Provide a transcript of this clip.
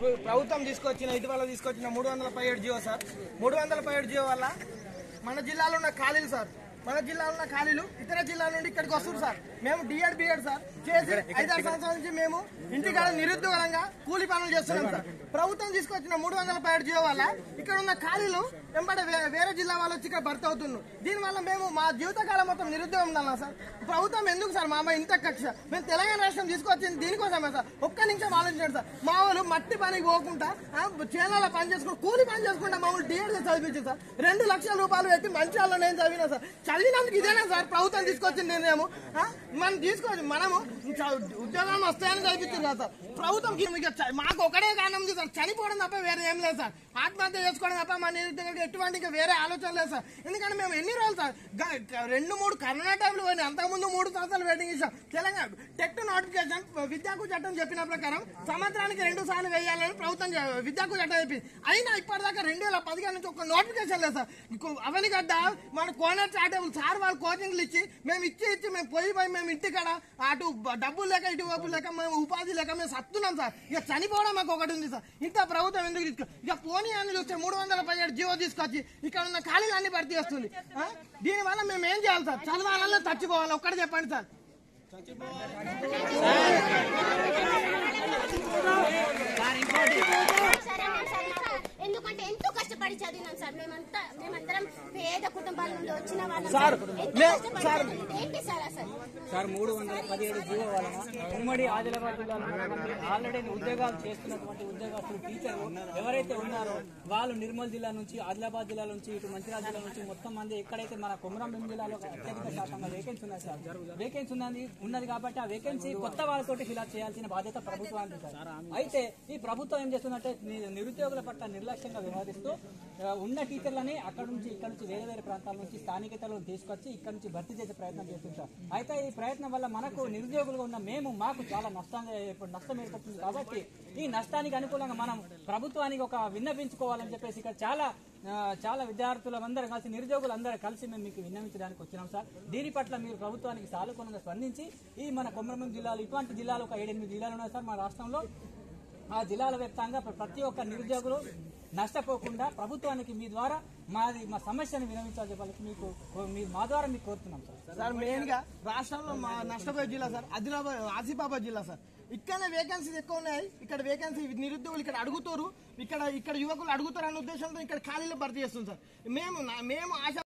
ప్రభుత్వం ఇటీవల తీసుకొచ్చిన 317 జియో సార్. 317 జియో వల్ల మన జిల్లాలో ఉన్న ఖాళీలు సార్, మన జిల్లాలో ఉన్న ఖాళీలు ఇతర జిల్లాల నుండి ఇక్కడికి వస్తుంది సార్. మేము డిఎడ్ బిఎడ్ సార్ చేసి 5-6 సంవత్సరాల నుంచి మేము ఇంటికాడ నిరుద్యోగంగా కూలి పనులు చేస్తున్నాం సార్. ప్రభుత్వం తీసుకొచ్చిన 317 జియో వల్ల ఇక్కడ ఉన్న ఖాళీలు వెంబడి వేరే జిల్లా వాళ్ళు వచ్చి ఇక్కడ భర్తీ అవుతున్నారు. దీనివల్ల మేము మా జీవితకాలం మొత్తం నిరుద్యోగం ఉండాలా సార్. ప్రభుత్వం ఎందుకు సార్ మా అమ్మాయి ఇంత కక్ష? మేము తెలంగాణ రాష్ట్రం తీసుకొచ్చింది దీనికోసమే సార్. ఒక్క నిమిషం ఆలోచించండి సార్. మా వాళ్ళు మట్టి పనికి పోకుండా చేనాల పని చేసుకుంటూ కూలి పని చేసుకుంటా మామూలు డిఎడ్ చదివించింది సార్. 2 లక్షల రూపాయలు పెట్టి మంచి వాళ్ళు నేను చదివినా సార్. చదివినందుకు ఇదేనా సార్ ప్రభుత్వం తీసుకొచ్చింది నిర్ణయం? మనం తీసుకోవచ్చు, మనము ఉద్యోగాలు వస్తాయని చదివించారు కదా సార్. ప్రభుత్వం మాకు ఒకటే కారణం సార్, చనిపోవడం తప్ప వేరే ఏం లేదు సార్. ఆత్మహత్య చేసుకోవడం తప్ప మన నిరుద్యోగులకు ఎటువంటి వేరే ఆలోచన లేదు సార్. ఎందుకంటే మేము ఎన్ని రోజులు సార్ 2-3 కరోనా టైంలో పోయినాయి. అంతకుముందు 3 సంవత్సరాలు వెయిటింగ్ ఇచ్చాం. తెలంగాణ టెట్ నోటిఫికేషన్ విద్యాకు చట్టం చెప్పిన ప్రకారం సంవత్సరానికి 2 సార్లు వేయాలని ప్రభుత్వం విద్యాకు చట్టం చెప్పింది. అయినా ఇప్పటిదాకా 2015 నుంచి ఒక నోటిఫికేషన్ లేదు సార్. అవనిగడ్డ మన కోనర్ చాటబుల్ సార్ వాళ్ళు కోచింగ్లు ఇచ్చి మేము ఇచ్చి మేము పోయి మేము ఇంటికాడ అటు డబ్బులు లేక ఇటు వైపు లేక మేము ఉపాధి లేక మేము సత్తున్నాం సార్. ఇక చనిపోవడం మాకు ఒకటి ఉంది సార్. ఇంత ప్రభుత్వం ఎందుకు తీసుకో ఇక పోనీ అని చూస్తే 317 జియో తీసుకొచ్చి ఇక్కడ ఉన్న ఖాళీలు అన్ని భర్తీ చేస్తుంది. దీనివల్ల మేము ఏం చేయాలి సార్? చదవాలన్నా చచ్చిపోవాలి, ఒక్కటి చెప్పండి సార్. ఎందుకంటే ఎంతో కష్టపడి చదివినాం సార్. మేమందరం పేద కుటుంబాల నుండి వచ్చిన వాళ్ళం సార్. ఏంటి సార్ అసలు సార్ 317 జియో వలన ఉమ్మడి ఆదిలాబాద్ జిల్లాలో ఆల్రెడీ ఉద్యోగాలు చేస్తున్నటువంటి ఉద్యోగస్తులు టీచర్లు ఎవరైతే ఉన్నారో వాళ్ళు నిర్మల్ జిల్లా నుంచి, ఆదిలాబాద్ జిల్లా నుంచి, ఇటు మంచిర్యాల జిల్లా నుంచి మొత్తం మంది ఎక్కడైతే మన కొమరంభీం జిల్లాలో అత్యధిక శాతంగా వేకెన్సీ ఉన్నాయి సార్. వేకెన్సీ ఉన్నది కాబట్టి ఆ వేకెన్సీ కొత్త వాళ్ళతోటి ఫిలప్ చేయాల్సిన బాధ్యత ప్రభుత్వానికి సార్. అయితే ఈ ప్రభుత్వం ఏం చేస్తుందంటే నిరుద్యోగుల పట్ల నిర్లక్ష్యంగా వ్యవహరిస్తూ ఉన్న టీచర్లని అక్కడ నుంచి ఇక్కడ నుంచి వేరే ప్రాంతాల నుంచి స్థానికతలో తీసుకొచ్చి ఇక్కడ నుంచి భర్తీ చేసే ప్రయత్నం చేస్తుంటారు. అయితే ఈ ప్రయత్నం వల్ల మనకు నిరుద్యోగులుగా ఉన్న మాకు చాలా నష్టం ఏర్పడుతుంది. కాబట్టి ఈ నష్టానికి అనుకూలంగా మనం ప్రభుత్వానికి ఒక విన్నపించుకోవాలని చెప్పేసి ఇక్కడ చాలా విద్యార్థులందరూ కలిసి, నిరుద్యోగులందరూ కలిసి మేము మీకు విన్నవించడానికి వచ్చినాం సార్. దీని పట్ల మీరు ప్రభుత్వానికి సానుకూలంగా స్పందించి ఈ మన కొమరంభీం జిల్లాలో ఇటువంటి జిల్లాలు ఒక 7-8 జిల్లాలు ఉన్నాయి సార్ మన రాష్ట్రంలో. ఆ జిల్లాల వ్యాప్తంగా ప్రతి ఒక్క నిరుద్యోగులు నష్టపోకుండా ప్రభుత్వానికి మీ ద్వారా మా సమస్యను వినవించాలని చెప్పాలి మా ద్వారా మీకు కోరుతున్నాం సార్. మెయిన్ గా రాష్ట్రంలో మా నష్టపోయే జిల్లా సార్ ఆసిఫాబాద్ జిల్లా సార్. ఇక్కడ వేకెన్సీస్ ఎక్కువ ఉన్నాయి. ఇక్కడ వేకెన్సీ నిరుద్యోగులు ఇక్కడ అడుగుతారు, ఇక్కడ యువకులు అడుగుతారు అనే ఉద్దేశంతో ఇక్కడ ఖాళీలు భర్తీ చేస్తుంది సార్. మేము ఆశ